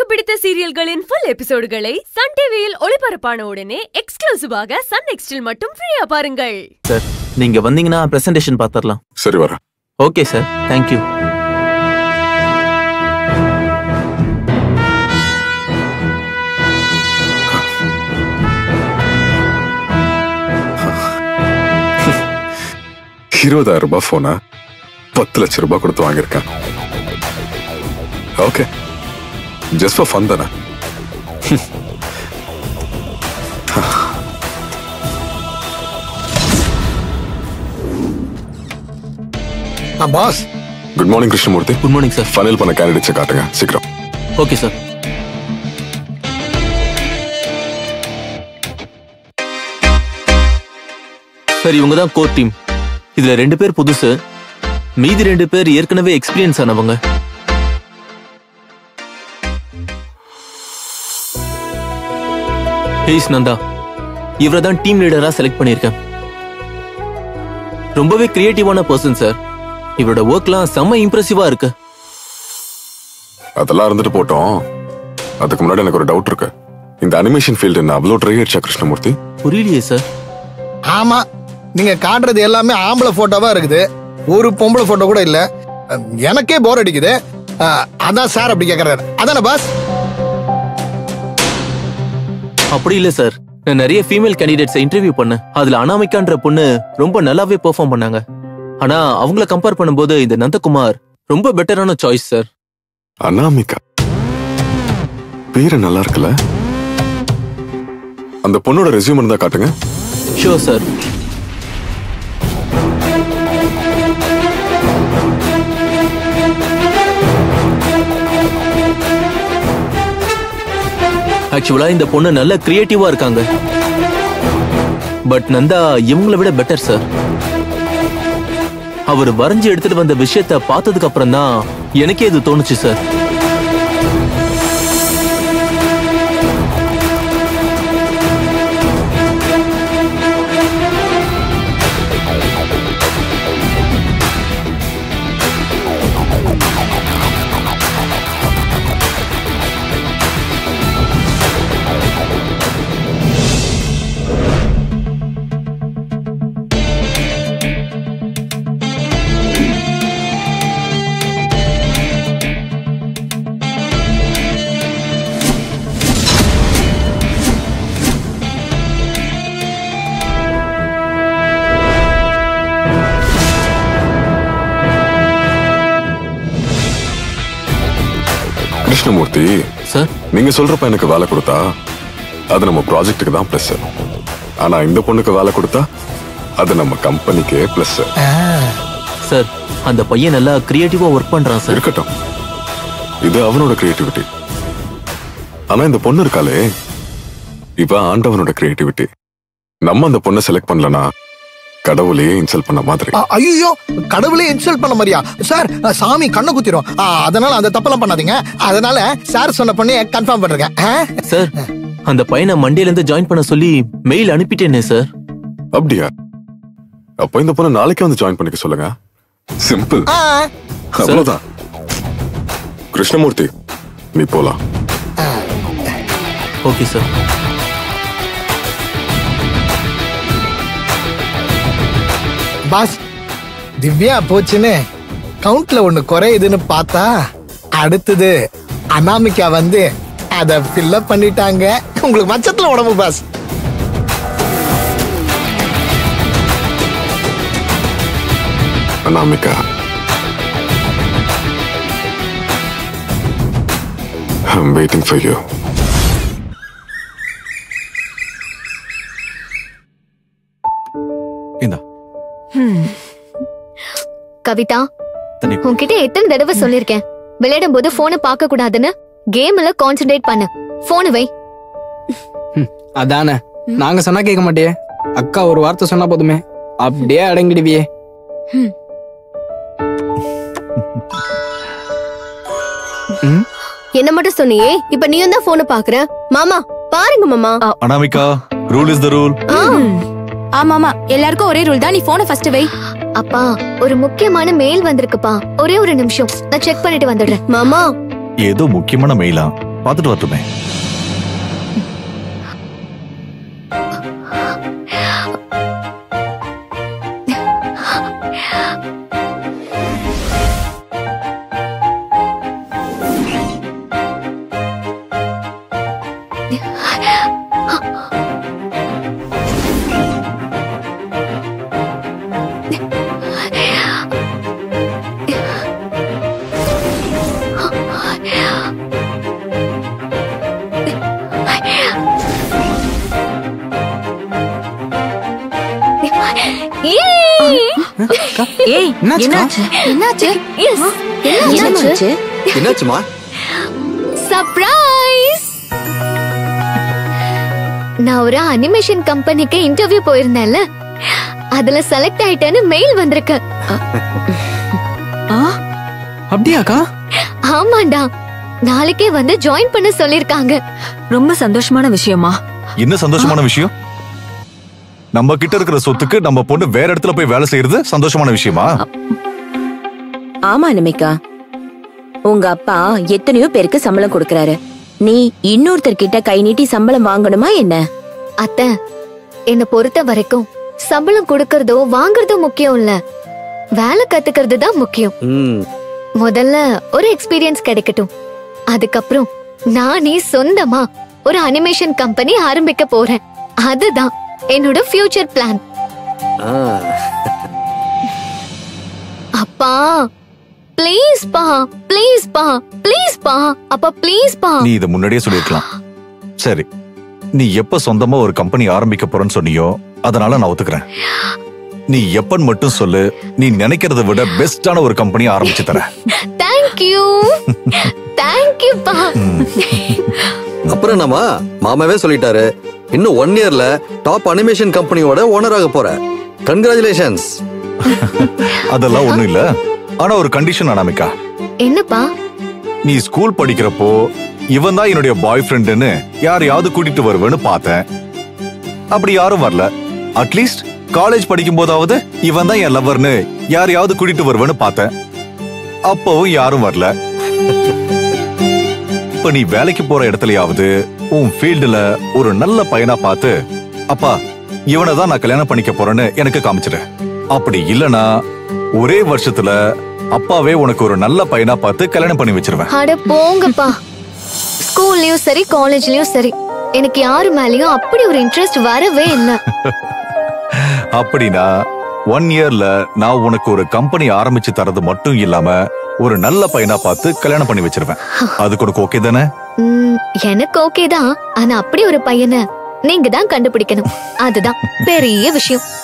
பிடித்த சீரியல்களின் full எபிசோடுகளை Sun டிவியில் ஒளிபரப்பான உடனே எக்ஸ்க்ளூசிவாக சன் நெக்ஸ்டில் மட்டும் ஃப்ரீயா பாருங்கள். சார், நீங்க வந்தீங்கன்னா பிரசன்டேஷன் பாத்துறலாம். சரி வர. Okay sir, thank you. ₹20,000 போனா 10 லட்சம் ரூபாய் கொடுத்து வாங்கியிருக்கேன். ஓகே, ஜஸ்ட் ஃபார் ஃபன் தானே. Boss, good morning Krishnamurthy. Good morning sir. Final பண்ண கேண்டிடேட்ஸை காட்டுங்க சீக்கிரம். Okay sir. சார், இவங்க தான் கோர் டீம். இதுல 2 பேர் புதுசு, மீதி 2 பேர் ஏற்கனவே எக்ஸ்பீரியன்ஸ் ஆனவங்க. ஹேஸ் நந்தா, இவரை தான் டீம் லீடரா செலக்ட் பண்ணியிருக்கேன். ரொம்பவே கிரியேட்டிவான பர்சன் சார். இவரோட ஒர்க்லாம் செம்ம இம்ப்ரெசிவா இருக்கு. அதெல்லாம் இருந்துட்டு போட்டோம். அதுக்கு முன்னாடி எனக்கு ஒரு டவுட் இருக்கு. இந்த அனிமேஷன் ஃபீல்டு என்ன அவ்வளோ ட்ரை ஆயிடுச்சா கிருஷ்ணமூர்த்தி? புரியலையே சார். ஆமா, நீங்க காட்டுறது எல்லாமே ஆம்பளை போட்டோவா இருக்குது, ஒரு பொம்பளை போட்டோ கூட இல்ல. எனக்கே போர் அடிக்குது. அதான் சார் அப்படி கேக்குறாரு. அதானே பாஸ்? அப்படி இல்ல சார், நான் நிறைய ஃபீமேல் கேண்டிடேட்ஸ் இன்டர்வியூ பண்ணேன். அதுல அனாமிகான்ற பொண்ணு ரொம்ப நல்லாவே பெர்ஃபார்ம் பண்ணாங்க. ஆனா அவங்கள கம்பேர் பண்ணும்போது இந்த நந்தகுமார் ரொம்ப பெட்டரான சாய்ஸ் சார். அனாமிகா பேரு நல்லா இருக்குல்ல? அந்த பொண்ணோட ரெஸ்யூம் இருந்தா காட்டுங்க. Sure sir. ஆக்சுவலா இந்த பொண்ணு நல்ல கிரியேட்டிவா இருக்காங்க. பட் நந்தா இவங்களை விட பெட்டர் சார். அவர் வரைஞ்சு எடுத்துட்டு வந்த விஷயத்த பார்த்ததுக்கு அப்புறம் தான் எனக்கே இது தோணுச்சு சார். கிருஷ்ணமூர்த்தி சார், நீங்க சொல்றப்ப எனக்கு வேலை கொடுத்தா அது நம்ம ப்ராஜெக்ட்டுக்கு தான் பிளஸ். ஆனா இந்த பொண்ணுக்கு வேலை கொடுத்தா அது நம்ம கம்பெனிக்கே பிளஸ். சார், அந்த பையன் நல்லா கிரியேட்டிவா ஒர்க் பண்றான் சார். இருக்கட்டும், இது அவனோட கிரியேட்டிவிட்டி. ஆனா இந்த பொண்ணு இருக்காளே, இவ ஆண்டவனோட கிரியேட்டிவிட்டி. நம்ம அந்த பொண்ணை செலக்ட் பண்ணலனா கடவுளையே இன்சல்ட் பண்ண மாதிரி. ஐயோ, கடவுளே இன்சல்ட் பண்ண மாதிரியா சார்? சாமி கண்ணை குத்திரும். அதனால அந்த தப்பெல்லாம் பண்ணாதீங்க. அதனால சார் சொன்ன பண்ணி கன்ஃபார்ம் பண்றேன். சார், அந்த பையனை மண்டேல இருந்து ஜாயின் பண்ண சொல்லி மெயில் அனுப்பிட்டேனே சார். அப்படியா? அப்ப இந்த பொண்ணை நாளைக்கே வந்து ஜாயின் பண்ணிக்க சொல்லுங்க. சிம்பிள், அவ்வளவுதான். கிருஷ்ணமூர்த்தி, நீ போலாம். Okay sir. பாஸ், திவ்யா போச்சுன்னு கவுண்ட்ல ஒண்ணு குறையுதுன்னு பார்த்தா அடுத்தது அனாமிகா வந்து அத ஃபில்லப் பண்ணிட்டாங்க. உங்களுக்கு மச்சத்துல உடம்பு boss. Anamika, I'm waiting for you. Kavitha, உன்கிட்ட எத்தனை தடவை சொல்லிருக்கேன், விளையாடும் போது போனை பார்க்க கூடாதுன்னு. கேம்ல கான்சென்ட்ரேட் பண்ணு, போனை வை. அதானே, நாங்க சொன்னா கேட்க மாட்டியே. அக்கா ஒரு வார்த்தை சொன்னா போதுமே, அப்படியே அடங்கிடுவியே. என்ன மட்டும் சொன்னியே, இப்ப நீயும் தான் போனை பாக்குற. மாமா பாருங்க மாமா. Anamika, rule is the rule. ஆமாமா, எல்லாருக்கும் ஒரே ரூல் தான். நீ போனை ஃபர்ஸ்ட் வை. அப்பா, ஒரு முக்கியமான மெயில் வந்திருக்குப்பா. ஒரே ஒரு நிமிஷம், நான் செக் பண்ணிட்டு வந்துடுறேன். மாமா, ஏதோ முக்கியமான மெயிலா, பார்த்துட்டு வரட்டுமே. என்னாச்சுமா? சர்ப்ரைஸ்! நான் ஒரு அனிமேஷன் கம்பெனிக்கு இன்டர்வியூ போயிருந்தேன்ல, அதுல செலக்ட் ஆயிட்டேன்னு மெயில் வந்திருக்கு. அப்படியாக்கா? ஆமாண்டா, நாளைக்கே வந்து ஜாயின் பண்ண சொல்லிருக்காங்க. ரொம்ப சந்தோஷமான விஷயமா? என்ன சந்தோஷமான விஷயம்? நம்ம கிட்ட இருக்கிற சொத்துக்கு நம்ம பொண்ணு வேற இடத்துல போய் வேலை செய்யறது சந்தோஷமான விஷயமா? ஆமா நிமிகா, உங்க அப்பா எத்தனையோ பேருக்கு சம்பளம் கொடுக்கறாரு. நீ இன்னொருத்தர்கிட்ட கை நீட்டி சம்பளம் வாங்கணுமா என்ன? அத்தை, என்ன பொறுத்த வரைக்கும் சம்பளம் கொடுக்கறதோ வாங்குறதோ முக்கியம் இல்ல, வேலை கத்துக்கிறது தான் முக்கியம். முதல்ல ஒரு எக்ஸ்பீரியன்ஸ் கிடைக்கட்டும், அதுக்கப்புறம் நானே சொந்தமா ஒரு அனிமேஷன் கம்பெனி ஆரம்பிக்க போறேன். அதுதான் என்னோட ஃபியூச்சர் பிளான். அப்பா ப்ளீஸ் பா, ப்ளீஸ் பா, ப்ளீஸ் பா, அப்பா ப்ளீஸ் பா. நீ இத முன்னாடியே சொல்லிருக்கலாம். சரி, நீ எப்ப சொந்தமா ஒரு கம்பெனி ஆரம்பிக்க போறன்னு சொன்னியோ அதனால நான் ஒத்துக்கிறேன். நீ எப்பன்னு மட்டும் சொல்லு, நீ நினைக்கிறத விட பெஸ்டான ஒரு கம்பெனி ஆரம்பிச்சு தரேன். தேங்க் யூ, தேங்க் யூ பா. அப்புறம் நம்ம மாமாவே சொல்லிட்டாரு, இன்னும் 1 இயர்ல டாப் அனிமேஷன் கம்பெனியோட ஓனராக போற. கங்க்ராச்சுலேஷன்ஸ். அதெல்லாம் ஒண்ணும் இல்ல, ஆனா ஒரு கண்டிஷன் அனாமிகா. என்னப்பா? நீ ஸ்கூல் படிக்கிறப்போ இவன் தான் என்னுடைய பாய் ஃப்ரெண்டுன்னு யாரையாவது கூட்டிட்டு வருவேன்னு பார்த்தேன். அப்படி யாரும் வரல. அட்லீஸ்ட் காலேஜ் படிக்கும் போதாவது இவன் தான் என் லவ்வர்னு யாரையாவது கூட்டிட்டு வருவேன்னு பார்த்தேன். அப்பவும் யாரும் வரல. இப்ப நீ வேலைக்கு போற இடத்துலயாவது உன் ஃபீல்டுல ஒரு நல்ல பையனா பார்த்து, அப்பா இவனை தான் நான் கல்யாணம் பண்ணிக்க போறேன்னு எனக்கு காமிச்சிடு. அப்படி இல்லனா ஒரே வருஷத்துல அப்பாவே உனக்கு ஒரு நல்ல பையனா பார்த்து கல்யாணம் பண்ணி வச்சிருவேன். அட போங்கப்பா, ஸ்கூல்லயும் சரி காலேஜ்லயும் சரி எனக்கு யாரு மேலயும் அப்படி ஒரு இன்ட்ரெஸ்ட் வரவே இல்ல. அப்படின்னா 1 இயர்ல நான் உனக்கு ஒரு கம்பெனி ஆரம்பிச்சு தரது மட்டும் இல்லாம ஒரு நல்ல பையனா பார்த்து கல்யாணம் பண்ணி வச்சிருவேன். அதுக்கு உனக்கு ஓகே தானே? எனக்கு ஓகே தான், ஆனா அப்படி ஒரு பையனை நீங்க தான் கண்டுபிடிக்கணும். அதுதான் பெரிய விஷயம்.